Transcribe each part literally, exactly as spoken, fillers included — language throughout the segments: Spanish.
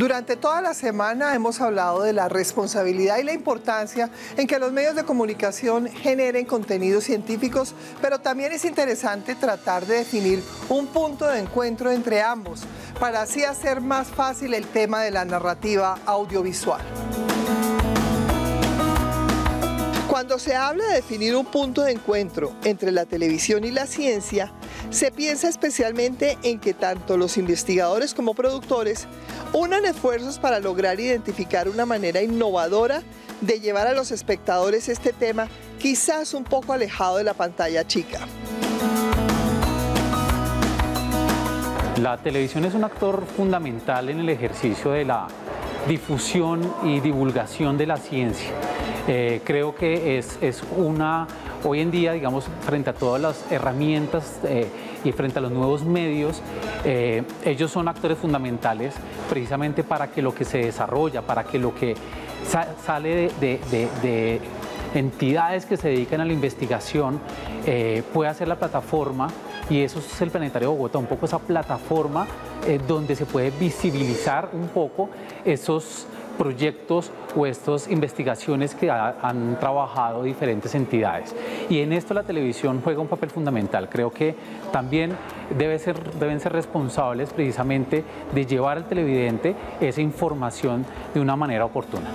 Durante toda la semana hemos hablado de la responsabilidad y la importancia en que los medios de comunicación generen contenidos científicos, pero también es interesante tratar de definir un punto de encuentro entre ambos, para así hacer más fácil el tema de la narrativa audiovisual. Cuando se habla de definir un punto de encuentro entre la televisión y la ciencia, se piensa especialmente en que tanto los investigadores como productores unan esfuerzos para lograr identificar una manera innovadora de llevar a los espectadores este tema, quizás un poco alejado de la pantalla chica. La televisión es un actor fundamental en el ejercicio de la difusión y divulgación de la ciencia. Eh, creo que es, es una, hoy en día, digamos, frente a todas las herramientas eh, y frente a los nuevos medios, eh, ellos son actores fundamentales precisamente para que lo que se desarrolla, para que lo que sa sale de, de, de, de entidades que se dedican a la investigación eh, pueda ser la plataforma, y eso es el Planetario de Bogotá, un poco esa plataforma eh, donde se puede visibilizar un poco esos proyectos o estas investigaciones que ha, han trabajado diferentes entidades. Y en esto la televisión juega un papel fundamental. Creo que también debe ser, deben ser responsables precisamente de llevar al televidente esa información de una manera oportuna.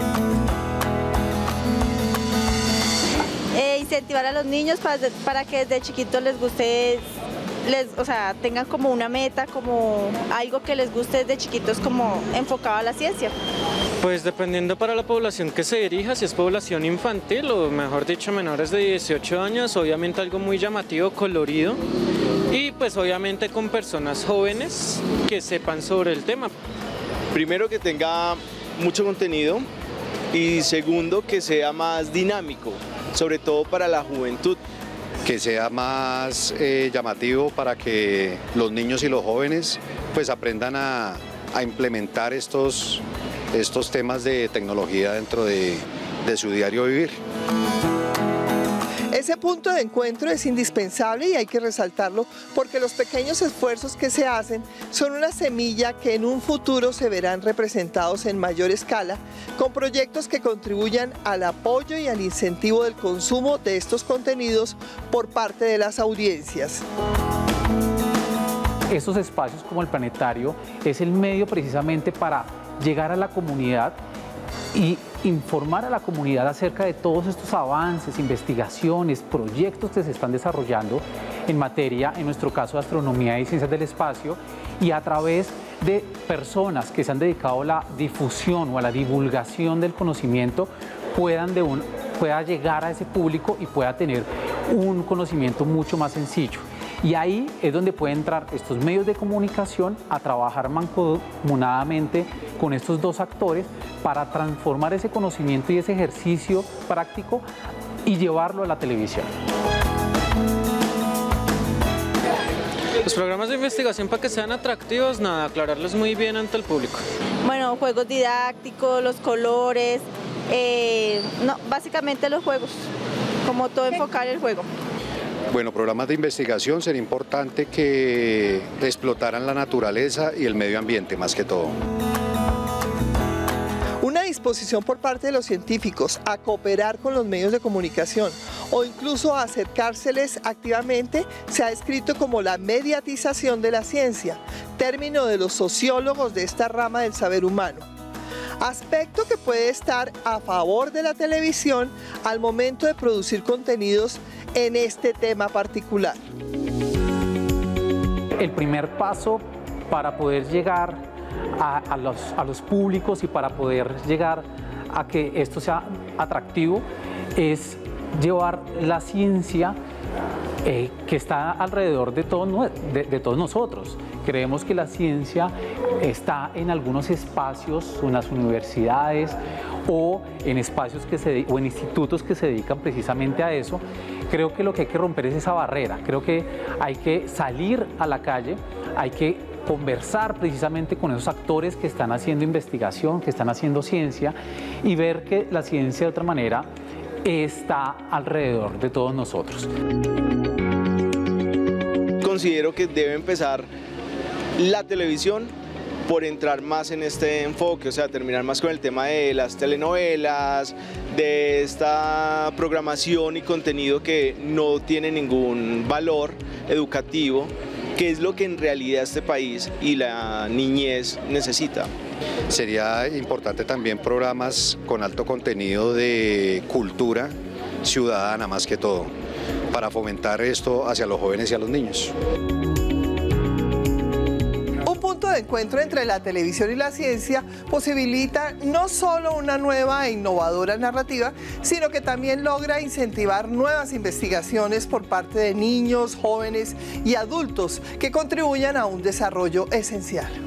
Eh, incentivar a los niños para, para que desde chiquitos les guste, les, o sea, tengan como una meta, como algo que les guste desde chiquitos, como enfocado a la ciencia. Pues dependiendo para la población que se dirija, si es población infantil o mejor dicho menores de dieciocho años, obviamente algo muy llamativo, colorido, y pues obviamente con personas jóvenes que sepan sobre el tema. Primero, que tenga mucho contenido, y segundo, que sea más dinámico, sobre todo para la juventud. Que sea más eh, llamativo para que los niños y los jóvenes pues aprendan a, a implementar estos, estos temas de tecnología dentro de, de su diario vivir. Ese punto de encuentro es indispensable y hay que resaltarlo porque los pequeños esfuerzos que se hacen son una semilla que en un futuro se verán representados en mayor escala con proyectos que contribuyan al apoyo y al incentivo del consumo de estos contenidos por parte de las audiencias. Esos espacios como el Planetario es el medio precisamente para llegar a la comunidad y informar a la comunidad acerca de todos estos avances, investigaciones, proyectos que se están desarrollando en materia, en nuestro caso, de astronomía y ciencias del espacio, y a través de personas que se han dedicado a la difusión o a la divulgación del conocimiento, puedan de un, pueda llegar a ese público y pueda tener un conocimiento mucho más sencillo. Y ahí es donde pueden entrar estos medios de comunicación a trabajar mancomunadamente con estos dos actores para transformar ese conocimiento y ese ejercicio práctico y llevarlo a la televisión. Los programas de investigación, para que sean atractivos, nada, aclararlos muy bien ante el público. Bueno, juegos didácticos, los colores, eh, no, básicamente los juegos, como todo enfocar el juego. Bueno, programas de investigación sería importante que explotaran la naturaleza y el medio ambiente más que todo. Una disposición por parte de los científicos a cooperar con los medios de comunicación o incluso a acercárseles activamente se ha descrito como la mediatización de la ciencia, término de los sociólogos de esta rama del saber humano. Aspecto que puede estar a favor de la televisión al momento de producir contenidos en este tema particular. El primer paso para poder llegar a, a, los, a los públicos y para poder llegar a que esto sea atractivo es llevar la ciencia eh, que está alrededor de, todo, de, de todos nosotros. Creemos que la ciencia está en algunos espacios, en las universidades o en espacios que se, o en institutos que se dedican precisamente a eso. Creo que lo que hay que romper es esa barrera. Creo que hay que salir a la calle, hay que conversar precisamente con esos actores que están haciendo investigación, que están haciendo ciencia, y ver que la ciencia de otra manera está alrededor de todos nosotros. Considero que debe empezar la televisión por entrar más en este enfoque, o sea, terminar más con el tema de las telenovelas, de esta programación y contenido que no tiene ningún valor educativo, que es lo que en realidad este país y la niñez necesita. Sería importante también programas con alto contenido de cultura ciudadana más que todo, para fomentar esto hacia los jóvenes y a los niños. Un punto de encuentro entre la televisión y la ciencia posibilita no solo una nueva e innovadora narrativa, sino que también logra incentivar nuevas investigaciones por parte de niños, jóvenes y adultos que contribuyan a un desarrollo esencial.